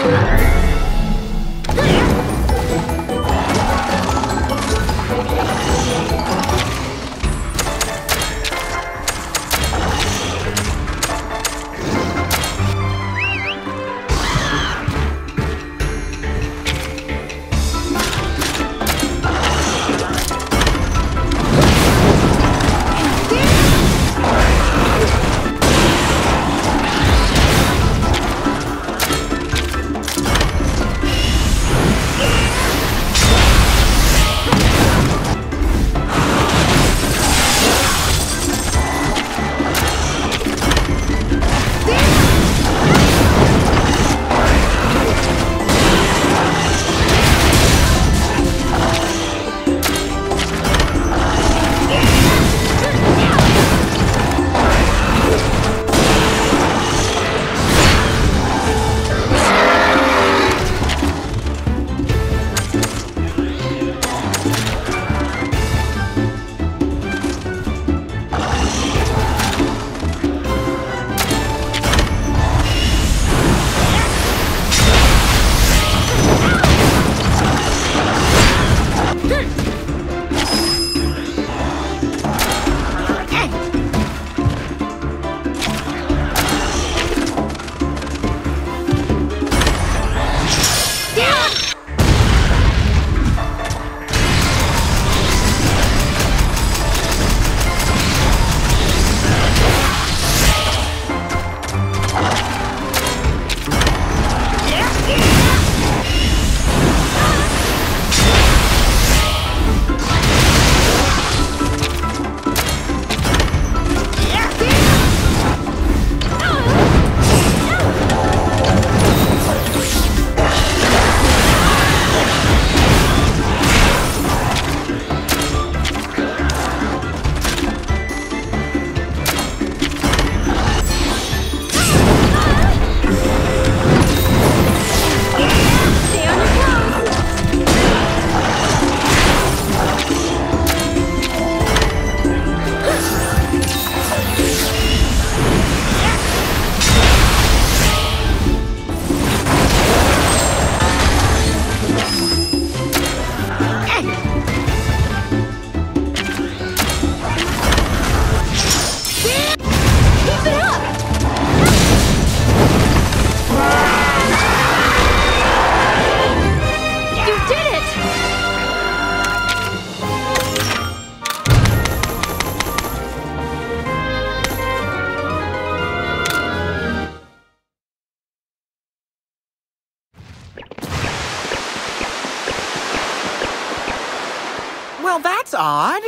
Well, that's odd.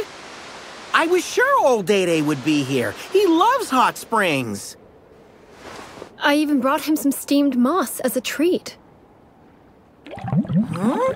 I was sure old Dede would be here. He loves hot springs. I even brought him some steamed moss as a treat. Huh?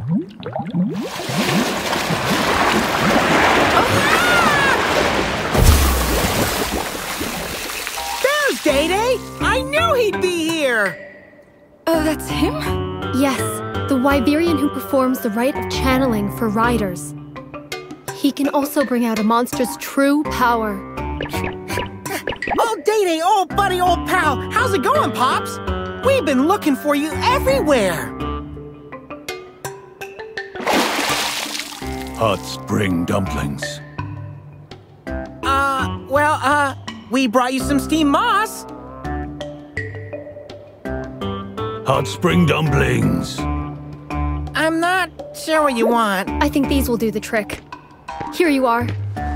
There's Dede! I knew he'd be here! That's him? Yes, the Wyberian who performs the rite of channeling for riders. He can also bring out a monster's true power. Oh, Dede, old buddy, old pal, how's it going, Pops? We've been looking for you everywhere. Hot spring dumplings. We brought you some steamed moss. Hot spring dumplings. I'm not sure what you want. I think these will do the trick. Here you are.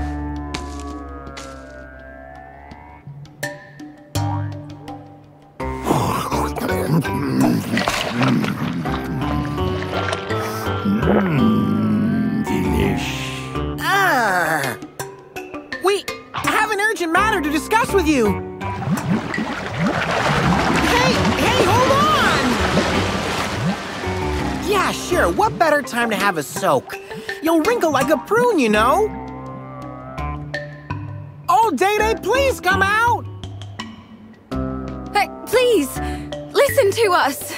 Delish. We have an urgent matter to discuss with you. Hey, hold on! Yeah, sure, what better time to have a soak? You'll wrinkle like a prune, you know. Oh, Dede, please come out! Hey, please, listen to us.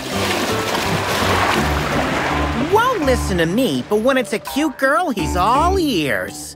Won't listen to me, but when it's a cute girl, he's all ears.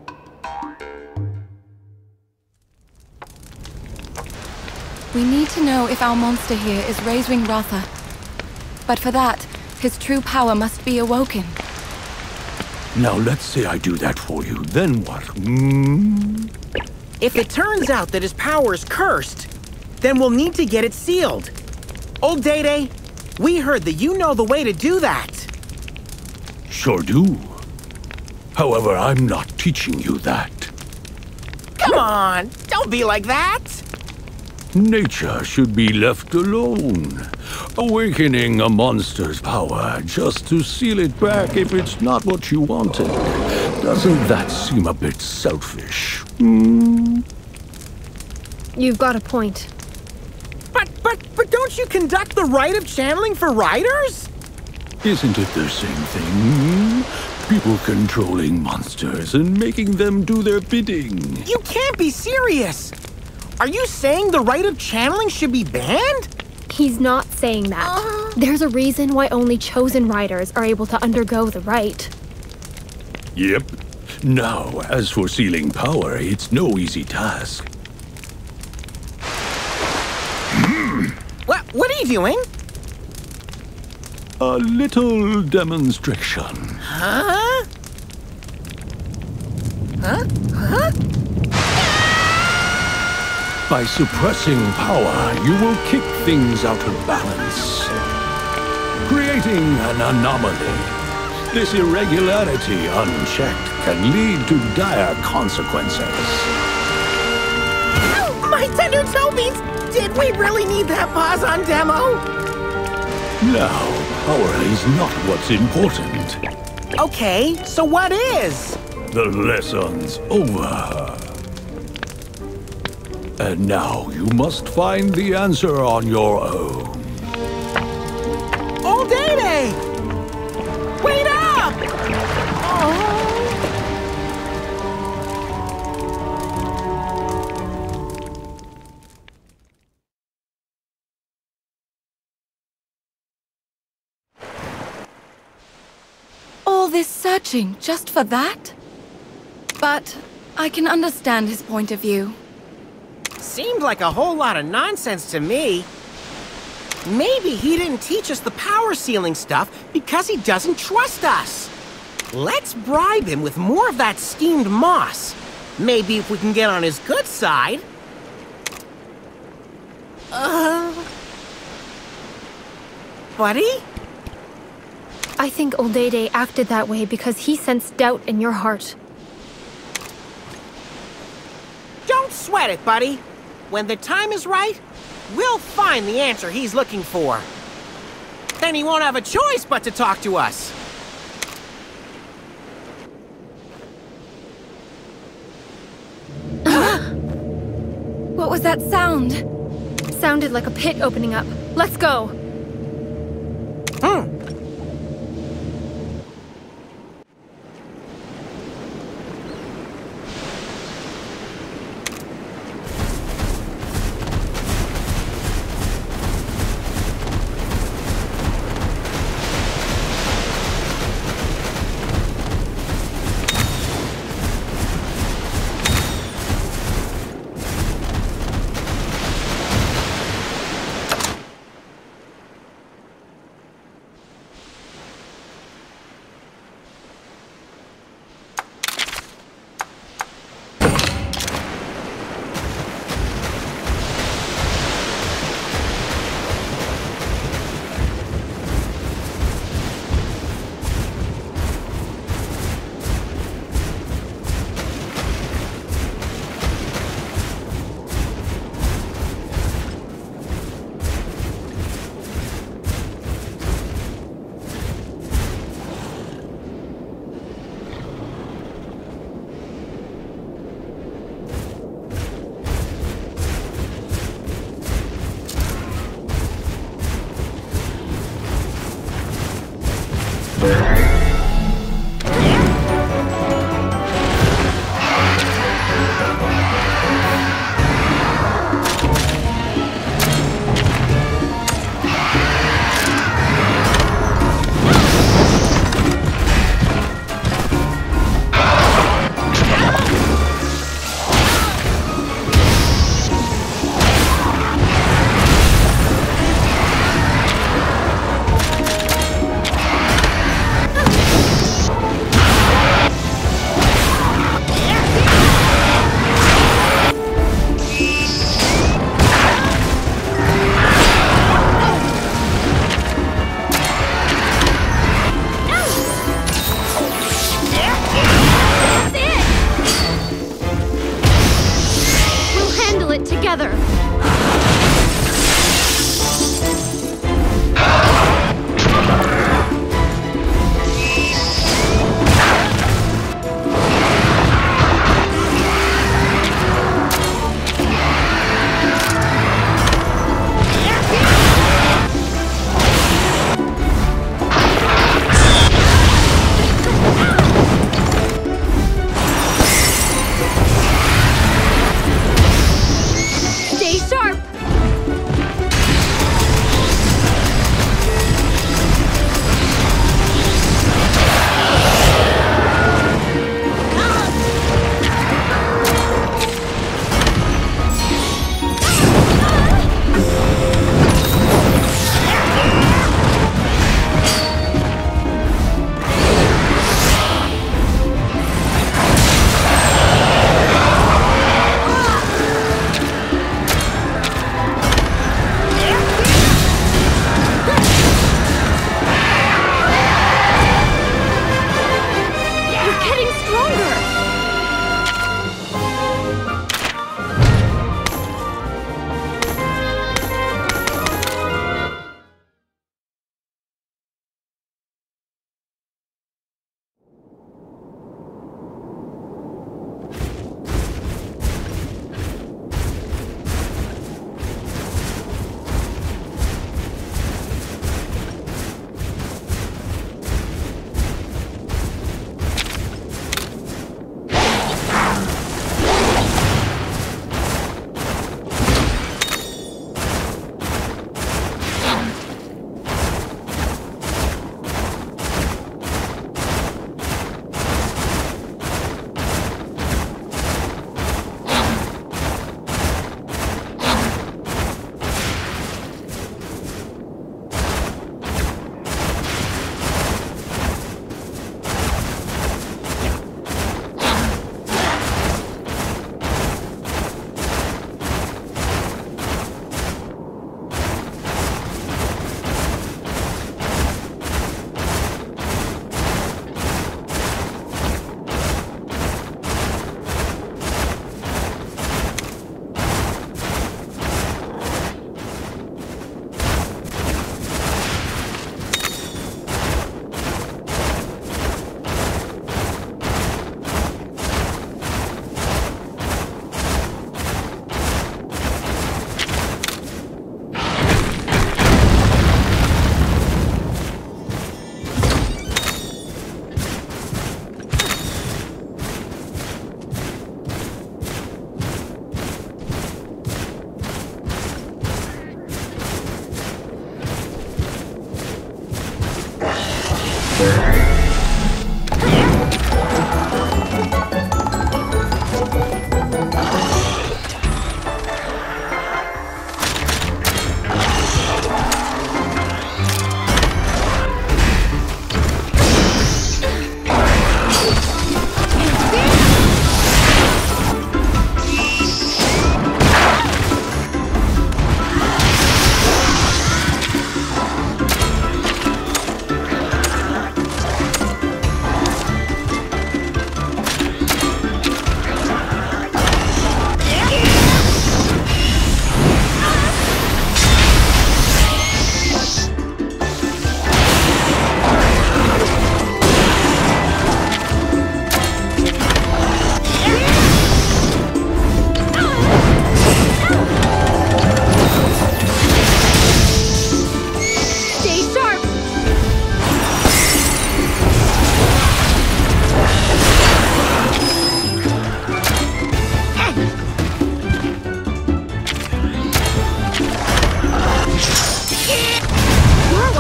We need to know if our monster here is Razewing Rotha. But for that, his true power must be awoken. Now let's say I do that for you, then what? If it turns out that his power is cursed, then we'll need to get it sealed. Old Dede, we heard that you know the way to do that. Sure do. However, I'm not teaching you that. Come on, don't be like that. Nature should be left alone. Awakening a monster's power just to seal it back if it's not what you wanted. Doesn't that seem a bit selfish? You've got a point. But don't you conduct the rite of channeling for riders? Isn't it the same thing? People controlling monsters and making them do their bidding. You can't be serious. Are you saying the rite of channeling should be banned? He's not saying that. There's a reason why only chosen riders are able to undergo the rite. Yep. Now, as for sealing power, it's no easy task. What are you doing? A little demonstration. Huh? By suppressing power, you will kick things out of balance, creating an anomaly. This irregularity, unchecked, can lead to dire consequences. Oh, my tender toe beans! Did we really need that pause on demo? Now, power is not what's important. Okay, so what is? The lesson's over. And now you must find the answer on your own. Old Dede! Wait up! All this searching just for that? But I can understand his point of view. Seemed like a whole lot of nonsense to me. Maybe he didn't teach us the power sealing stuff because he doesn't trust us. Let's bribe him with more of that steamed moss. Maybe if we can get on his good side. Buddy? I think old Dede acted that way because he sensed doubt in your heart. Don't sweat it, buddy. When the time is right, we'll find the answer he's looking for. Then he won't have a choice but to talk to us. What was that sound? Sounded like a pit opening up. Let's go!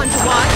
one to watch.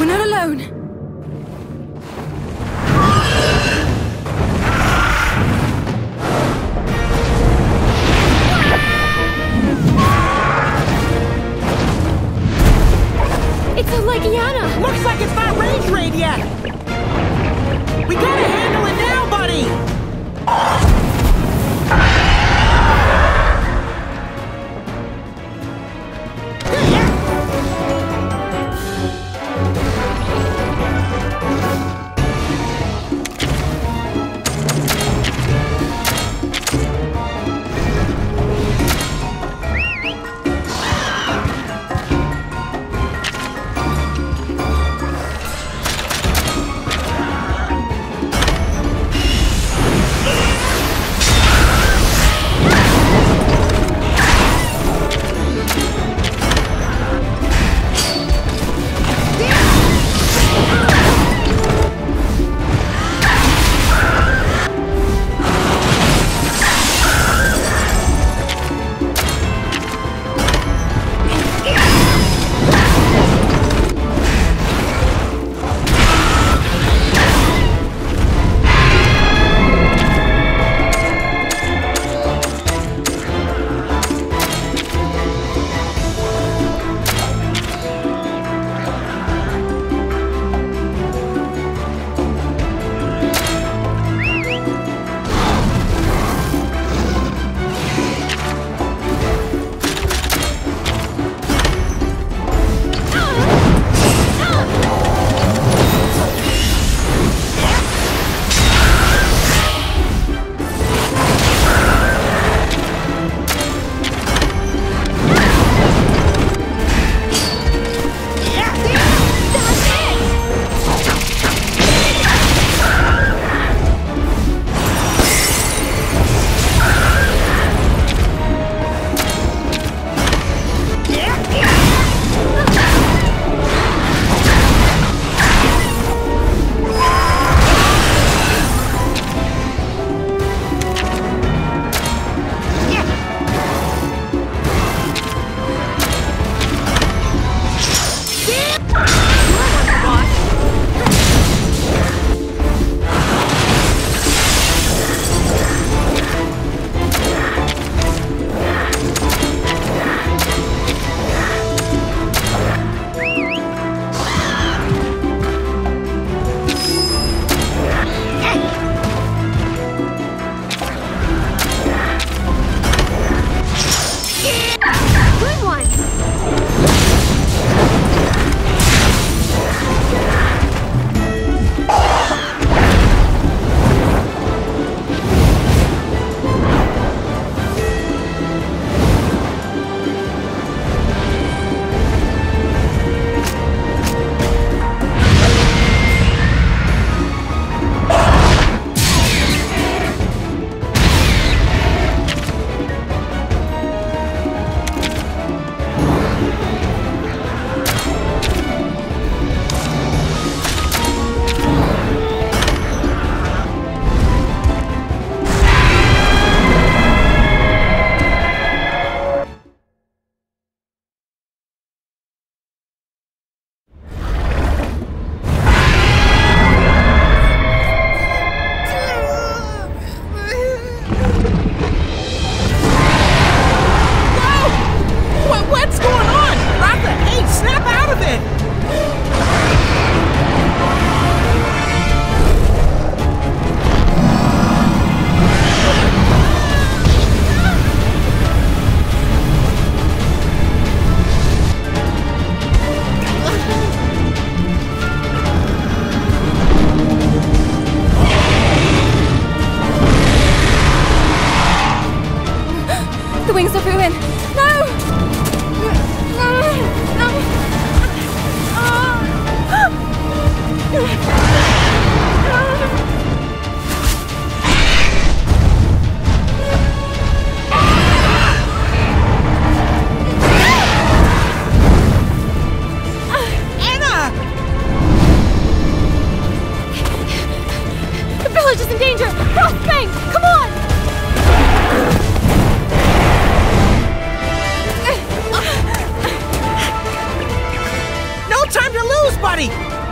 We're not alone. It's a Legiana! Looks like it's not range raid yet! We gotta handle it now, buddy!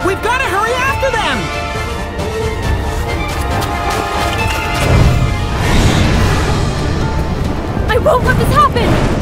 We've got to hurry after them! I won't let this happen!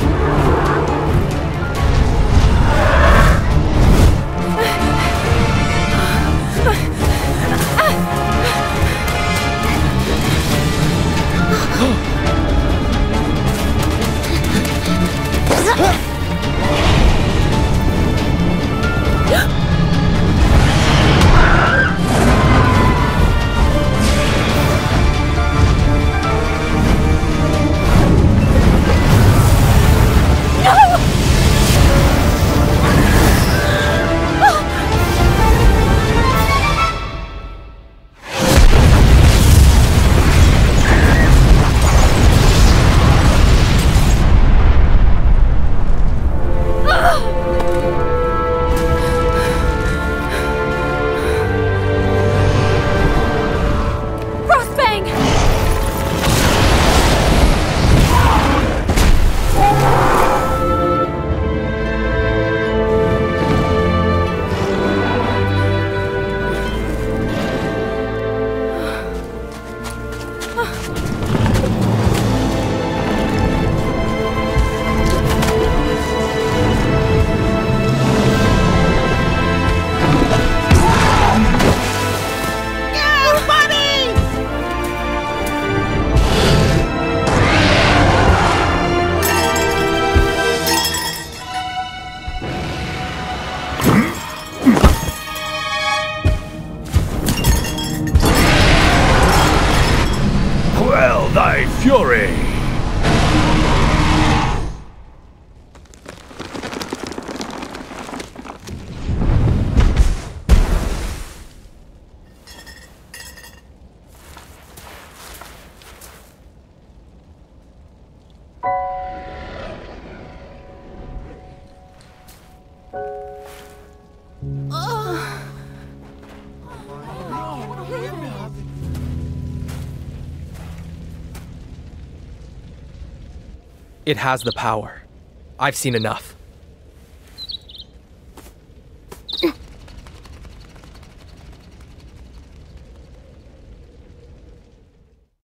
Thy fury! It has the power. I've seen enough.